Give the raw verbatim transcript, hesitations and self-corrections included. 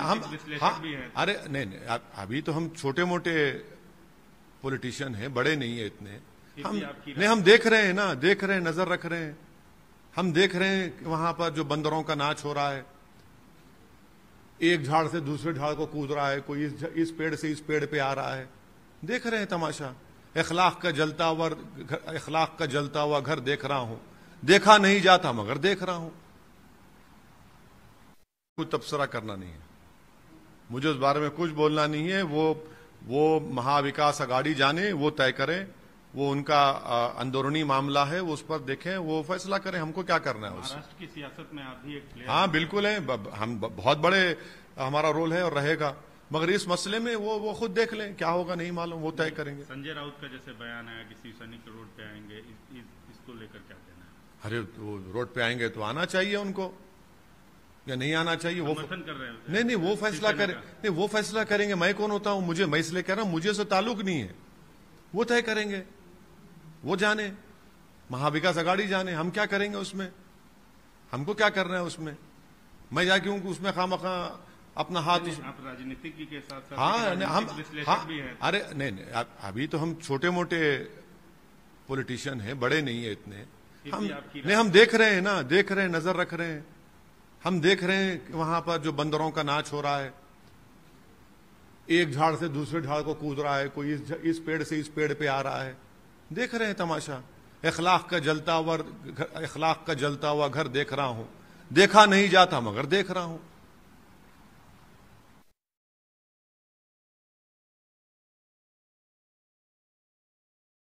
हम विश्लेषक हाँ, भी हैं। अरे नहीं नहीं अब- अभी तो हम छोटे मोटे पॉलिटिशियन हैं, बड़े नहीं है इतने। हम नहीं हम देख रहे हैं ना, देख रहे हैं, नजर रख रहे हैं। हम देख रहे हैं कि वहां पर जो बंदरों का नाच हो रहा है, एक झाड़ से दूसरे झाड़ को कूद रहा है, कोई इस, इस पेड़ से इस पेड़ पे आ रहा है, देख रहे हैं तमाशा। इखलाक का जलता हुआ इखलाक का जलता हुआ घर देख रहा हूं, देखा नहीं जाता मगर देख रहा हूं। कुछ तबसरा करना नहीं है मुझे, उस बारे में कुछ बोलना नहीं है। वो वो महाविकास अघाड़ी जाने, वो तय करें, वो उनका अंदरूनी मामला है, वो उस पर देखें, वो फैसला करें, हमको क्या करना है उससे। महाराष्ट्र की सियासत में आप भी एक प्लेयर हाँ बिल्कुल है, हम बहुत बड़े हमारा रोल है और रहेगा, मगर इस मसले में वो वो खुद देख लें, क्या होगा नहीं मालूम, वो तय करेंगे। संजय राउत का जैसे बयान आया कि शिवसैनिक के रोड पे आएंगे, इस, इस, इसको लेकर क्या कहना है? अरे वो रोड पे आएंगे तो आना चाहिए उनको, या नहीं आना चाहिए, वो समर्थन कर रहे हैं। नहीं नहीं वो फैसला करें, नहीं वो फैसला करेंगे। मैं कौन होता हूं, मुझे, मैं इसलिए कह रहा हूं, मुझे से ताल्लुक नहीं है, वो तय करेंगे, वो जाने, महाविकास अघाड़ी जाने, हम क्या करेंगे उसमें, हमको क्या करना है उसमें। मैं जा क्यों उसमें खामखा अपना हाथ उस... आप राजनीतिक के साथ साथ हाँ नहीं, हम विश्लेषक हाँ, भी हैं। अरे नहीं नहीं अब- अभी तो हम छोटे मोटे पॉलिटिशियन हैं, बड़े नहीं है इतने। हम नहीं हम देख रहे हैं ना, देख रहे हैं, नजर रख रहे हैं। हम देख रहे हैं कि वहां पर जो बंदरों का नाच हो रहा है, एक झाड़ से दूसरे झाड़ को कूद रहा है, कोई इस, इस पेड़ से इस पेड़ पे आ रहा है, देख रहे हैं तमाशा। इखलाक का जलता हुआ इखलाक का जलता हुआ घर देख रहा हूं, देखा नहीं जाता मगर देख रहा हूं।